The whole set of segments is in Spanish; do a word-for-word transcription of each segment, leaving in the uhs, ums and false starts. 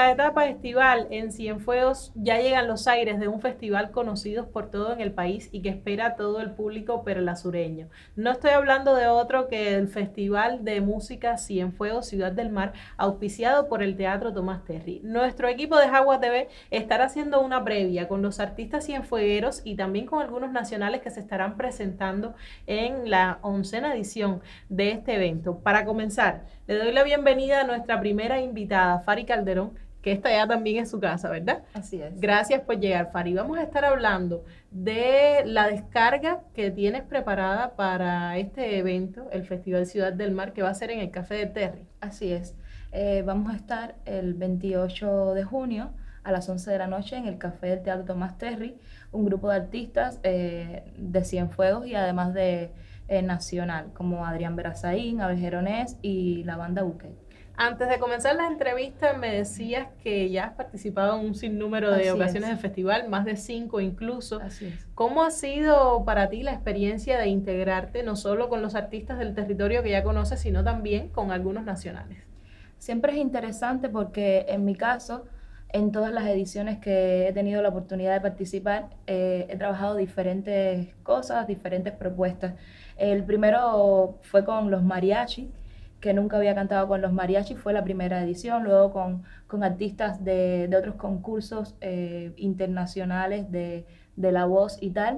esta etapa estival en Cienfuegos ya llegan los aires de un festival conocido por todo en el país y que espera a todo el público perlasureño. No estoy hablando de otro que el Festival de Música Cienfuegos Ciudad del Mar, auspiciado por el Teatro Tomás Terry. Nuestro equipo de Jagua T V estará haciendo una previa con los artistas cienfuegueros y también con algunos nacionales que se estarán presentando en la oncena edición de este evento. Para comenzar, le doy la bienvenida a nuestra primera invitada, Fari Calderón, que esta ya también es su casa, ¿verdad? Así es. Gracias por llegar, Fari. Vamos a estar hablando de la descarga que tienes preparada para este evento, el Festival Ciudad del Mar, que va a ser en el Café de Terry. Así es. Eh, vamos a estar el veintiocho de junio a las once de la noche en el Café del Teatro Tomás Terry, un grupo de artistas eh, de Cienfuegos y además de eh, nacional, como Adrián Berazaín, Abel Geronés y la banda Buque. Antes de comenzar la entrevista me decías que ya has participado en un sinnúmero de Así ocasiones es. del festival, más de cinco incluso. Así es. ¿Cómo ha sido para ti la experiencia de integrarte no solo con los artistas del territorio que ya conoces, sino también con algunos nacionales? Siempre es interesante porque en mi caso, en todas las ediciones que he tenido la oportunidad de participar, eh, he trabajado diferentes cosas, diferentes propuestas. El primero fue con los mariachi, que nunca había cantado con los mariachi, fue la primera edición, luego con, con artistas de, de otros concursos eh, internacionales de, de La Voz y tal,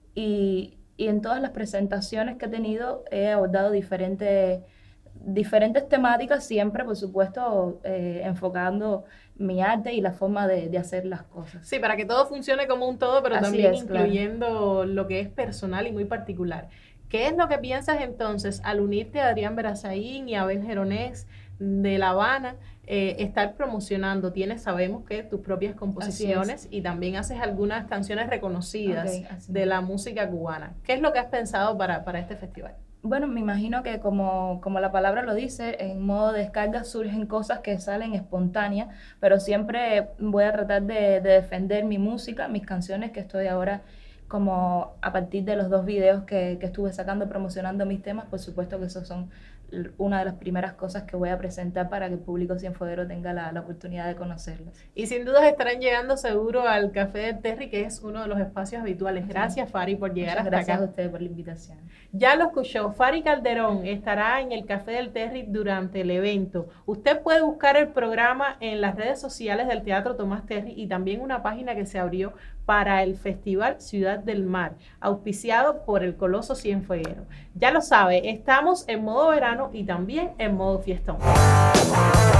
y, y en todas las presentaciones que he tenido he abordado diferentes, diferentes temáticas, siempre por supuesto eh, enfocando mi arte y la forma de, de hacer las cosas. Sí, para que todo funcione como un todo, pero Así también es, incluyendo claro, lo que es personal y muy particular. ¿Qué es lo que piensas entonces al unirte a Adrián Berazaín y a Abel Geronés de La Habana, eh, estar promocionando? Tienes, sabemos que tus propias composiciones y también haces algunas canciones reconocidas Okay, de la música cubana. ¿Qué es lo que has pensado para, para este festival? Bueno, me imagino que como, como la palabra lo dice, en modo descarga surgen cosas que salen espontáneas, pero siempre voy a tratar de, de defender mi música, mis canciones, que estoy ahora como a partir de los dos videos que, que estuve sacando promocionando mis temas. Por supuesto que esos son una de las primeras cosas que voy a presentar para que el público cienfueguero tenga la, la oportunidad de conocerlos. Y sin dudas estarán llegando seguro al Café de Terry, que es uno de los espacios habituales. Gracias, Fari, por llegar Muchas hasta gracias acá. a ustedes por la invitación. Ya lo escuchó, Fari Calderón estará en el Café del Terry durante el evento. Usted puede buscar el programa en las redes sociales del Teatro Tomás Terry y también una página que se abrió para el Festival Ciudad del Mar, auspiciado por el Coloso Cienfueguero. Ya lo sabe, estamos en modo verano y también en modo fiestón.